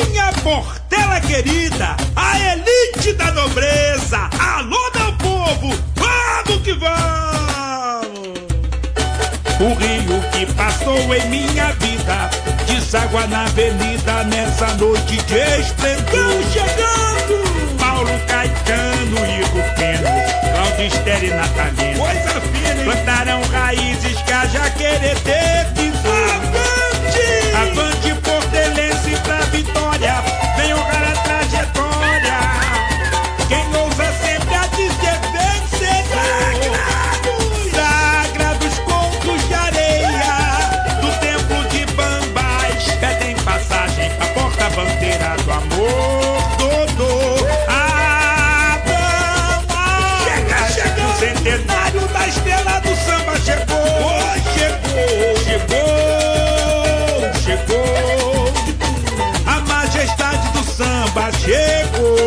minha Portela querida, a elite da nobreza. Alô, meu povo, vamos que vamos! O rio que passou em minha vida deságua na avenida nessa noite de esplendor. Chegando! Paulo Caetano e Rufino, Claudistério e Natalina, coisa fina, hein? Plantaram raízes que a Jaqueretê pisou. Avante! Avante, portelense pra vitória, vem honrar a trajetória. Quem ousa sempre a dizer vencedor. Sagrados contos de areia do templo de Bambás pedem passagem pra porta-bandeira do amor. Dodô, chega, o centenário da estrela do samba chegou. Chegou. A majestade do samba chegou.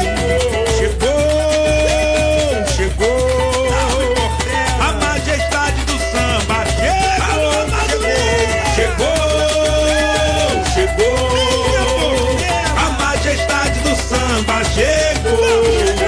A majestade do samba chegou. A majestade do samba chegou.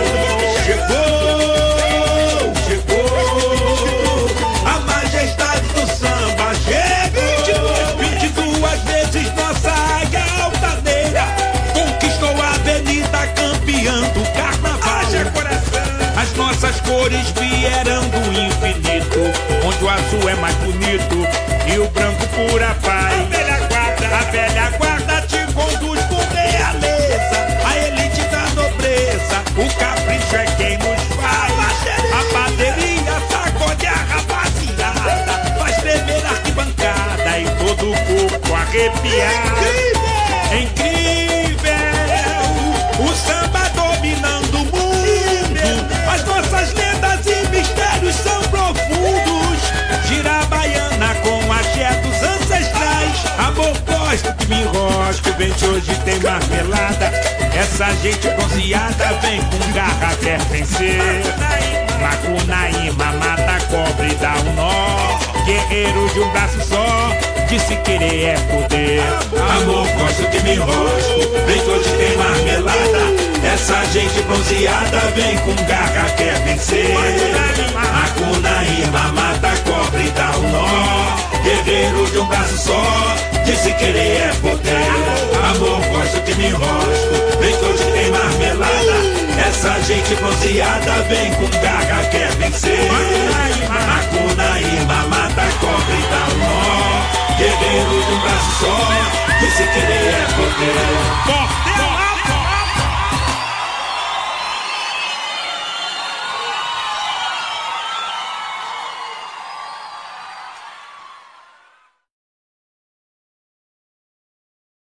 A majestade do samba chegou. 22 vezes nossa águia altaneira conquistou a avenida, campeã do carnaval. As nossas cores vieram do infinito, onde o azul é mais bonito e o branco pura paz. A velha guarda te conduz com realeza, a elite da nobreza, o capricho é quem nos faz. A bateria sacode a rapaziada, faz tremer a arquibancada e todo o corpo arrepiar. É incrível, o samba dominando o mundo, as nossas lendas e mistérios são profundos. Gira a baiana com axé dos ancestrais, amor gosto que me enrosco, vente hoje tem marmelada. Essa gente bronzeada vem com garra, quer vencer. Macunaíma mata cobre e dá um nó. Guerreiro de um braço só, de se querer é poder. Amor gosto que me enrosco, vem que hoje tem marmelada. Essa gente bronzeada vem com garra, quer vencer. Macunaíma mata cobre e dá um nó. Guerreiro de um braço só, de se querer é poder. Amor gosto que me enrosco, vem que hoje tem marmelada. Essa gente bronzeada vem com garra, quer vencer. Macunaíma mata cobre e dá um nó. Guerreiro de um braço só, de se querer é poder.